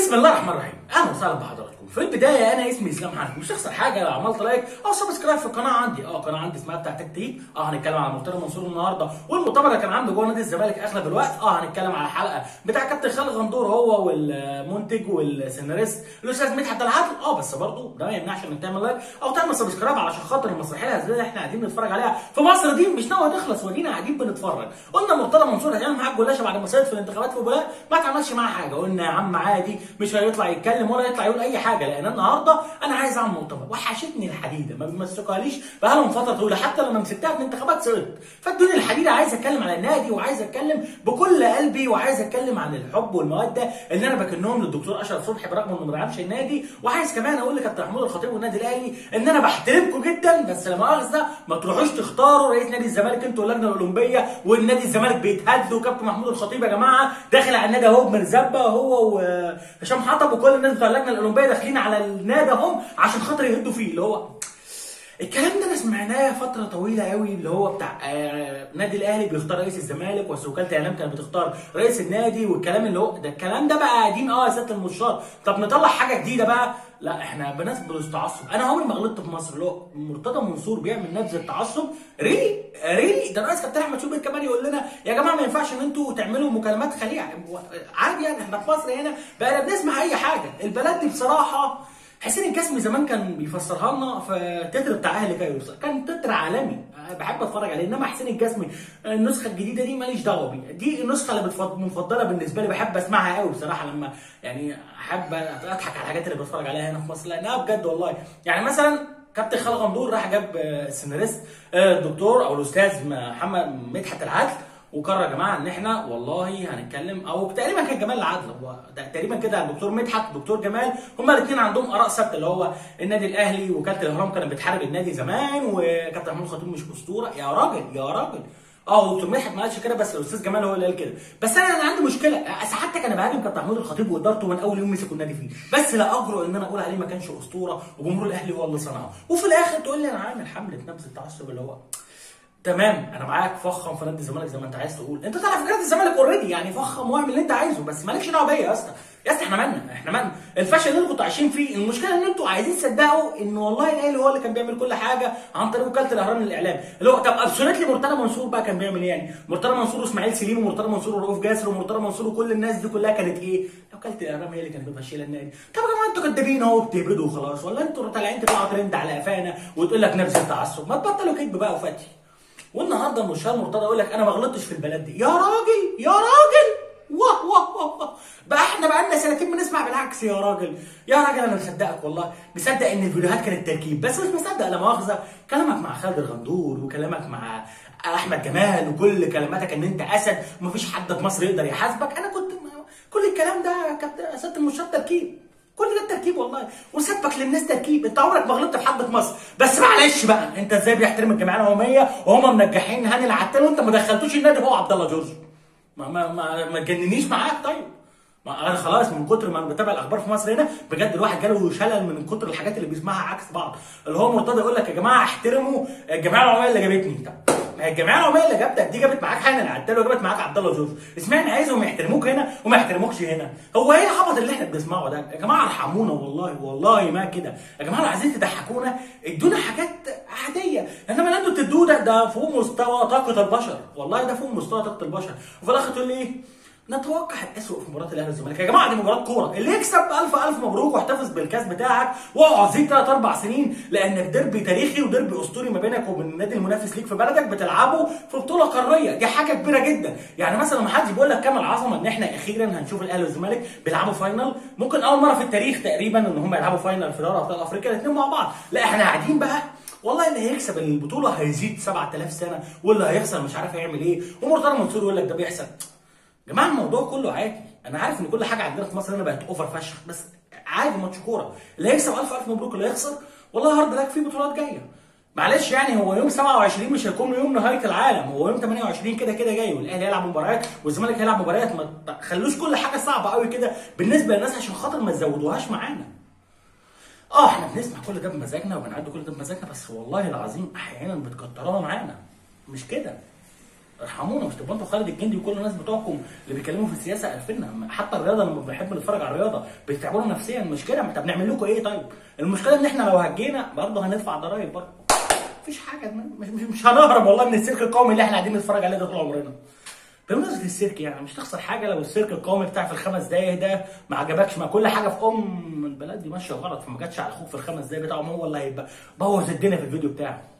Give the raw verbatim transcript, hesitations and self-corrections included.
بسم الله الرحمن الرحيم، اهلا وسهلا بحضراتكم. في البدايه انا اسمي اسلام حنفي، مش هخسر حاجه لو عملت لايك او سبسكرايب في القناه عندي. اه قناه عندي اسمها بتاع تكتيك. اه هنتكلم على مرتضى منصور النهارده والمؤتمر اللي كان عنده جوه نادي الزمالك اغلب الوقت. اه هنتكلم على حلقه بتاع كابتن خالد غندور هو والمنتج والسيناريست الاستاذ مدحت العدل. اه بس برضه ده ما يمنعش انك تعمل لايك او تعمل سبسكرايب علشان خاطر المسرحيه الهزليه اللي احنا قاعدين نتفرج عليها في مصر دي مش ناويه تخلص ودينا قاعدين بنتفرج. قلنا مرتضى منصور هيعمل معاك جلاشه بعد ما صعد في الانتخابات في بولاق، ما تعملش معاه حاجه. قلنا يا عم عادي، مش هيطلع يتكلم ولا يطلع يقول اي حاجه، لان النهارده انا عايز اعمل مؤتمر وحشتني الحديده، ما بيمسكوهاليش بقالهم فتره طويله حتى لما مسكتها في الانتخابات صرت. فادوني الحديده، عايز اتكلم على النادي وعايز اتكلم بكل قلبي وعايز اتكلم عن الحب والموده اللي انا بكنهم للدكتور اشرف صبحي برغم انه ما بيلعبش النادي. وعايز كمان اقول لكابتن محمود الخطيب والنادي الاهلي ان انا بحترمكم جدا، بس لا مؤاخذه ما تروحوش تختاروا رئيس نادي الزمالك انتوا واللجنه الاولمبيه والنادي الزمالك بيتهد. وكابتن محمود الخطيب يا جماعه داخل على النادي اهو بمرزبه، هو وهشام حطب وكل الناس بتوع اللجنه الاولمبيه داخلين على النادي اهم عشان خاطر يهدوا فيه. اللي هو الكلام ده انا سمعناه فتره طويله قوي، اللي هو بتاع آه نادي الاهلي بيختار رئيس الزمالك ووكاله الاعلام كانت بتختار رئيس النادي، والكلام اللي هو ده الكلام ده بقى قديم اه يا سياده المستشار. طب نطلع حاجه جديده بقى. لا احنا بناس بالتعصب. انا عمري ما غلطت في مصر. اللي هو مرتضى منصور بيعمل نبذه التعصب ريلي ريلي. ده الرئيس كابتن احمد شوبير كمان يقول لنا يا جماعه ما ينفعش ان انتوا تعملوا مكالمات خليعه عادي. يعني احنا في مصر هنا بقى بنسمع اي حاجه. البلد دي بصراحه حسين الجسمي زمان كان بيفسرها لنا في التتر بتاع اهلي كايروس، كان تتر عالمي بحب اتفرج عليه. انما حسين الجسمي النسخه الجديده دي ماليش دعوه بيها، دي النسخه اللي المفضله بالنسبه لي، بحب اسمعها قوي بصراحه لما يعني احب اضحك على الحاجات اللي بتفرج عليها هنا في مصر لانها بجد والله. يعني مثلا كابتن خالد غندور راح جاب السيناريست الدكتور او الاستاذ محمد مدحت العدل وقرر يا جماعه ان احنا والله هنتكلم، او تقريبا كان جمال العدل هو تقريبا كده الدكتور مدحت الدكتور جمال، هما الاثنين عندهم اراء ثابته. اللي هو النادي الاهلي وكاله الاهرام كانت بتحارب النادي زمان وكابتن محمود الخطيب مش اسطوره. يا راجل يا راجل اه دكتور مدحت ما قالش كده بس الاستاذ جمال هو اللي قال كده. بس انا انا عندي مشكله، حتى انا بهاجم كابتن محمود الخطيب وادارته من اول يوم مسكوا النادي فيه، بس لا اجرؤ ان انا اقول عليه ما كانش اسطوره وجمهور الاهلي هو اللي صنعه. وفي الاخر تقول لي انا عامل حمله نبذ التعصب. اللي هو تمام انا معاك، فخم في نادي الزمالك زي ما انت عايز تقول، انت طالع في نادي الزمالك اوريدي يعني فخم واعمل اللي انت عايزه، بس مالكش دعوه بيا يا اسطى. يا اسطى احنا مالنا احنا مالنا الفشل اللي انتوا كنتوا عايشين فيه. المشكله ان انتوا عايزين تصدقوا ان والله الاهلي هو اللي كان بيعمل كل حاجه عن طريق وكاله الاهرام للاعلام. اللي هو طب ابسوليت لي مرتضى منصور بقى كان بيعمل ايه؟ يعني مرتضى منصور واسماعيل سليم ومرتضى منصور ورؤوف جاسر ومرتضى منصور وكل الناس دي كلها كانت ايه؟ وكاله الاهرام هي اللي كانت بتمشي النادي. طب يا جماعه انتوا كدابين اهو بتهبدوا وخلاص، ولا انتوا طالعين تطلعوا ترند على قفانا وتقول لك نبذ التعصب؟ ما تبطلوا كذب بقى وفتي. والنهارده المشهور مرتضى يقول لك انا ما غلطتش في البلد دي. يا راجل يا راجل واه واه واه بقى احنا بقى لنا سنتين بنسمع بالعكس. يا راجل يا راجل انا مصدقك والله، مصدق ان الفيديوهات كانت تركيب، بس مش مصدق لا مؤاخذه كلامك مع خالد الغندور وكلامك مع احمد جمال وكل كلماتك ان انت اسد ومفيش حد في مصر يقدر يحاسبك. انا كنت كل الكلام ده كابتن سياده المشهور تركيب، كل ده تركيب والله، وسبك للناس تركيب. انت عمرك ما غلطت في حد في مصر، بس معلش بقى انت ازاي بيحترم الجمعيه العموميه وهم منجحين هاني العتال وانت ما دخلتوش النادي هو عبد الله جورج؟ ما ما ما, ما تجننيش معاك. طيب ما انا خلاص من كتر ما انا بتابع الاخبار في مصر هنا بجد الواحد جاله شلل من كتر الحاجات اللي بيسمعها عكس بعض. اللي هو مرتضى يقول لك يا جماعه احترموا الجمعيه العموميه اللي جابتني. طب ما هي الجمعيه العموميه اللي جابتك دي جابت معاك هاني العتال وجابت معاك عبد الله جورج، اسمعني عايزهم يحترموك هنا وما يحترموكش هنا. هو ايه العبط اللي احنا بنسمعه ده؟ يا جماعه ارحمونا والله والله ما كده. يا جماعه لو عايزين تضحكونا ادونا حاجات عاديه، انما اللي انتوا بتدوه ده ده فوق مستوى طاقه البشر، والله ده فوق مستوى طاقه البشر. وفي الاخر تقول لي ايه؟ نتوقع الاسوء في مباراه الاهلي والزمالك. يا جماعه دي مباراه كوره، اللي يكسب الف الف مبروك واحتفظ بالكاس بتاعك واقعد زيك ثلاث اربع سنين، لانك ديربي تاريخي وديربي اسطوري ما بينك وبين النادي المنافس ليك في بلدك بتلعبه في بطوله قاريه. دي حاجه كبيره جدا. يعني مثلا ما حدش بيقول لك كام العظمه ان احنا اخيرا هنشوف الاهلي والزمالك بيلعبوا فاينل، ممكن اول مره في التاريخ تقريبا ان هم يلعبوا فاينل في دوري ابطال افريقيا الاثنين مع بعض. لا احنا قاعدين بقى والله اللي هيكسب البطوله هيزيد سبعة آلاف سنه واللي هيخسر مش عارف هيعمل ايه. ومرتضى منصور يقول لك ده بيحصل. يا جماعه الموضوع كله عادي، انا عارف ان كل حاجه عندنا في مصر هنا بقت اوفر فشخ، بس عادي ماتش كوره، اللي هيكسب الف الف مبروك، اللي هيخسر والله هارد لك في بطولات جايه. معلش يعني هو يوم سبعة وعشرين مش هيكون يوم نهايه العالم، هو يوم ثمانية وعشرين كده كده جاي، والاهلي هيلعب مباريات والزمالك هيلعب مباريات. ما تخلوش كل حاجه صعبه قوي كده بالنسبه للناس عشان خاطر ما تزودوهاش معانا. اه احنا بنسمع كل ده بمزاجنا وبنعدي كل ده بمزاجنا، بس والله العظيم احيانا بتكتروها معانا مش كده. ارحمونا، مش تبقى انتوا خالد الجندي وكل الناس بتوعكم اللي بيتكلموا في السياسه قرفنا. حتى الرياضه لما بنحب نتفرج على الرياضه بتتعبونا نفسيا، مش كده؟ طب نعمل لكم ايه طيب؟ المشكله ان احنا لو هجينا برضه هندفع ضرايب برضه. مفيش حاجه، مش, مش, مش هنهرب والله من السيرك القومي اللي احنا قاعدين نتفرج عليه ده طول عمرنا. بمناسبه السيرك يعني مش تخسر حاجه لو السيرك القومي بتاع في الخمس دقايق ده ما عجبكش. ما كل حاجه في ام البلد دي ماشيه غلط، فما جاتش على اخوك في الخمس دقايق بتاعهم هو اللي هيبقى بوظ الدنيا في الفيديو بتاعه.